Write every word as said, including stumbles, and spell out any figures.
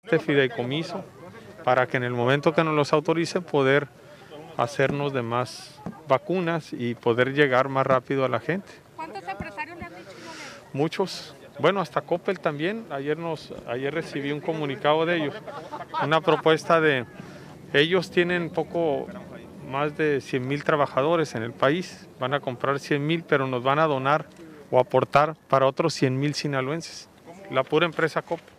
este fideicomiso para que en el momento que nos los autoricen poder hacernos de más vacunas y poder llegar más rápido a la gente. ¿Cuántos empresarios le han dicho? Muchos. Bueno, hasta Coppel también. Ayer, nos, ayer recibí un comunicado de ellos, una propuesta de... Ellos tienen poco más de cien mil trabajadores en el país, van a comprar cien mil, pero nos van a donar o aportar para otros cien mil sinaloenses, la pura empresa Coppel.